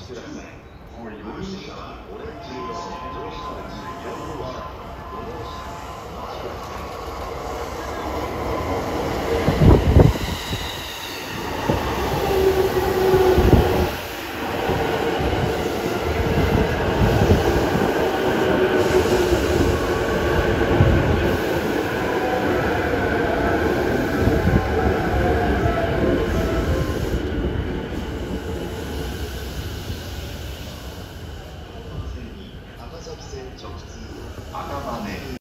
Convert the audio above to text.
ください。グリーン車、オレンジ色、乗車列4番、5号車、お待ちください。